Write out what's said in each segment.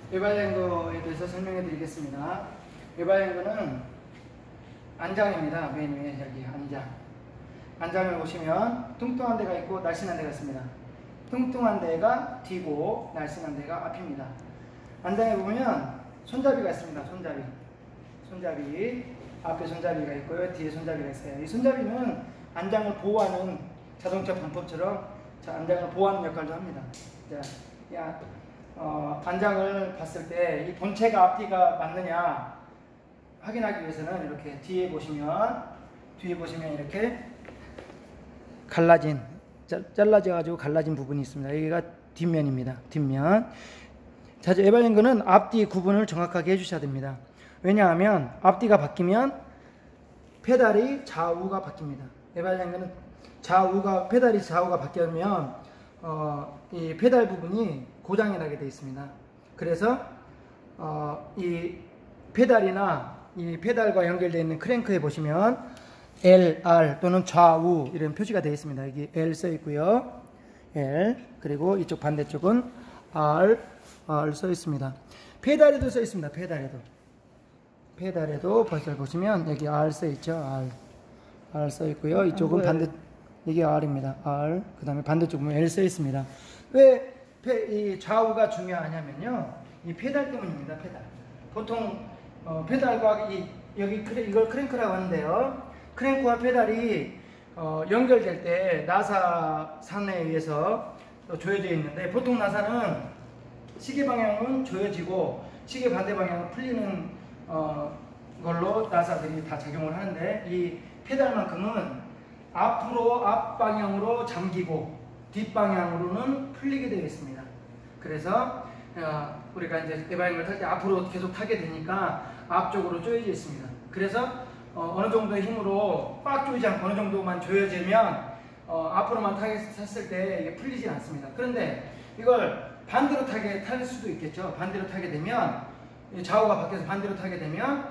외발랭거에 대해서 설명해 드리겠습니다. 외발랭거는 안장입니다. 맨 위에 여기 안장. 안장을 보시면 뚱뚱한 데가 있고 날씬한 데가 있습니다. 뚱뚱한 데가 뒤고 날씬한 데가 앞입니다. 안장에 보면 손잡이가 있습니다. 손잡이. 앞에 손잡이가 있고요. 뒤에 손잡이가 있어요. 이 손잡이는 안장을 보호하는 자동차 범퍼처럼 안장을 보호하는 역할도 합니다. 자, 안장을 봤을 때 이 본체가 앞뒤가 맞느냐 확인하기 위해서는 이렇게 뒤에 보시면 이렇게 잘라져 가지고 갈라진 부분이 있습니다. 여기가 뒷면입니다. 뒷면. 자, 외발랭거는 앞뒤 구분을 정확하게 해주셔야 됩니다. 왜냐하면 앞뒤가 바뀌면 페달이 좌우가 바뀝니다. 외발랭거는 페달이 좌우가 바뀌면 이 페달 부분이 고장이 나게 되어 있습니다. 그래서 이 페달이나 이 페달과 연결되어 있는 크랭크에 보시면 L, R 또는 좌우 이런 표시가 되어 있습니다. 여기 L 써 있고요. L, 그리고 이쪽 반대쪽은 R 써 있습니다. 페달에도 써 있습니다. 페달에도 벌써 보시면 여기 R 써 있죠. R 써 있고요. 이쪽은 이게 R입니다. R. 그 다음에 반대쪽 보면 L 써 있습니다. 왜 이 좌우가 중요하냐면요. 이 페달 때문입니다. 페달. 보통 페달과 이걸 크랭크라고 하는데요. 크랭크와 페달이 연결될 때 나사선에 의해서 조여져 있는데, 보통 나사는 시계 방향은 조여지고 시계 반대 방향은 풀리는 걸로 나사들이 다 작용을 하는데, 이 페달만큼은 앞 방향으로 잠기고 뒷방향으로는 풀리게 되어 있습니다. 그래서 우리가 이제 외발랭거를 탈 때 앞으로 계속 타게 되니까 앞쪽으로 조여져 있습니다. 그래서 어느 정도의 힘으로 꽉 조이지 않고 어느 정도만 조여지면 앞으로만 탔을 때 이게 풀리지 않습니다. 그런데 이걸 반대로 탈 수도 있겠죠. 반대로 타게 되면 좌우가 바뀌어서 반대로 타게 되면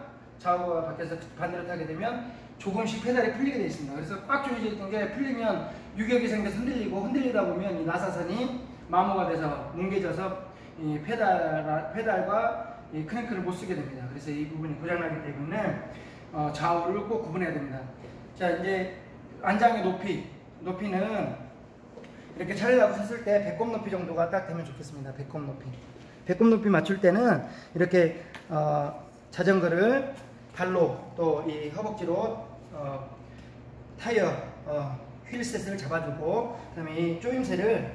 조금씩 페달이 풀리게 되어 있습니다. 그래서 꽉 조여져 있던 게 풀리면 유격이 생겨서 흔들리다 보면 이 나사선이 마모가 돼서 뭉개져서 이 페달과 이 크랭크를 못 쓰게 됩니다. 그래서 이 부분이 고장나기 때문에 좌우를 꼭 구분해야 됩니다. 자, 이제 안장의 높이는 이렇게 차례라고 섰을 때 배꼽 높이 정도가 딱 되면 좋겠습니다. 배꼽 높이 맞출 때는 이렇게 자전거를 발로 또 이 허벅지로 타이어 휠셋을 잡아주고, 그 다음에 이 조임새를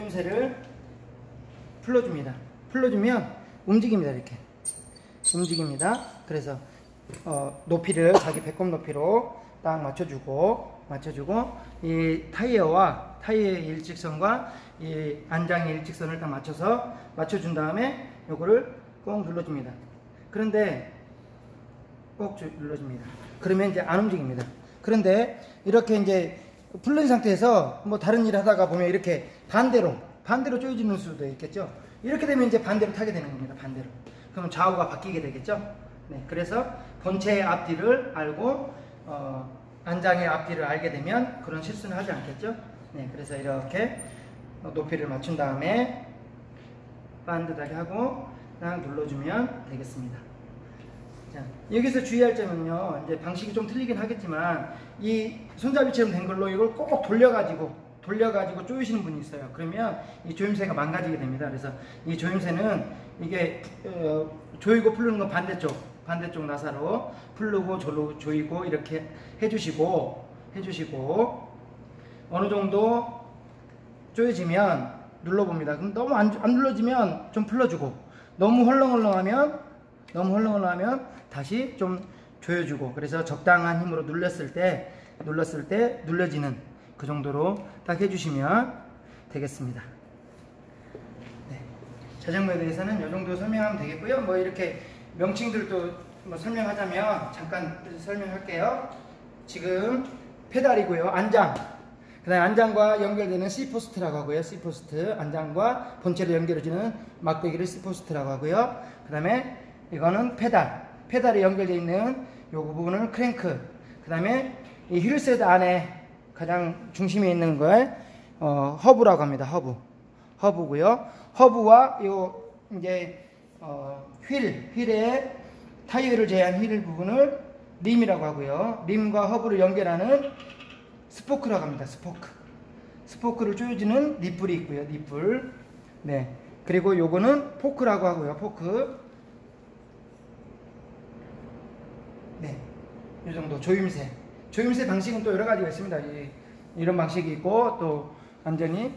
풀어줍니다. 풀어주면 움직입니다. 이렇게 움직입니다. 그래서 높이를 자기 배꼽 높이로 딱 맞춰주고 이 타이어의 일직선과 이 안장의 일직선을 딱 맞춰준 다음에 요거를 꼭 눌러줍니다. 그런데 꼭 눌러줍니다. 그러면 이제 안 움직입니다. 그런데 이렇게 이제 풀린 상태에서 뭐 다른 일 하다가 보면 이렇게 반대로 조여지는 수도 있겠죠. 이렇게 되면 이제 반대로 타게 되는 겁니다. 반대로. 그러면 좌우가 바뀌게 되겠죠. 네, 그래서 본체의 앞뒤를 알고 안장의 앞뒤를 알게 되면 그런 실수는 하지 않겠죠. 네, 그래서 이렇게 높이를 맞춘 다음에 반듯하게 하고 그냥 눌러주면 되겠습니다. 자, 여기서 주의할 점은요, 이제 방식이 좀 틀리긴 하겠지만 이 손잡이처럼 된 걸로 이걸 꼭 돌려가지고 조이시는 분이 있어요. 그러면 이 조임새가 망가지게 됩니다. 그래서 이 조임새는 이게 조이고 풀르는 건 반대쪽 나사로 풀르고 조이고 이렇게 해주시고 어느 정도 조여지면 눌러봅니다. 그럼 너무 안 눌러지면 좀 풀러주고, 너무 헐렁헐렁하면 다시 좀 조여주고, 그래서 적당한 힘으로 눌렀을 때 눌러지는 그 정도로 딱 해주시면 되겠습니다. 네. 자전거에 대해서는 이 정도 설명하면 되겠고요. 뭐 이렇게 명칭들도 뭐 설명하자면 잠깐 설명할게요. 지금 페달이고요. 안장. 그 다음에 안장과 연결되는 C포스트라고 하고요. C포스트. 안장과 본체로 연결해주는 막대기를 C포스트라고 하고요. 그 다음에 이거는 페달에 연결되어 있는 이 부분을 크랭크. 그 다음에 이 휠셋 안에 가장 중심에 있는 걸 허브라고 합니다. 허브고요. 허브와 요 이제 휠의 타이어를 제한 휠 부분을 림이라고 하고요. 림과 허브를 연결하는 스포크라고 합니다. 스포크를 조여주는 니플이 있고요. 니플. 네. 그리고 요거는 포크라고 하고요. 포크. 네. 요 정도 조임새. 조임새 방식은 또 여러 가지가 있습니다. 이런 방식이 있고 또 완전히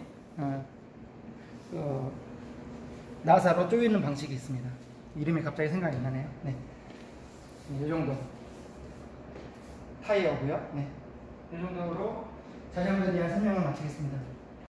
나사로 조이는 방식이 있습니다. 이름이 갑자기 생각이 나네요. 네. 이 정도 타이어고요. 네. 이 정도로 자전거에 대한 설명을 마치겠습니다.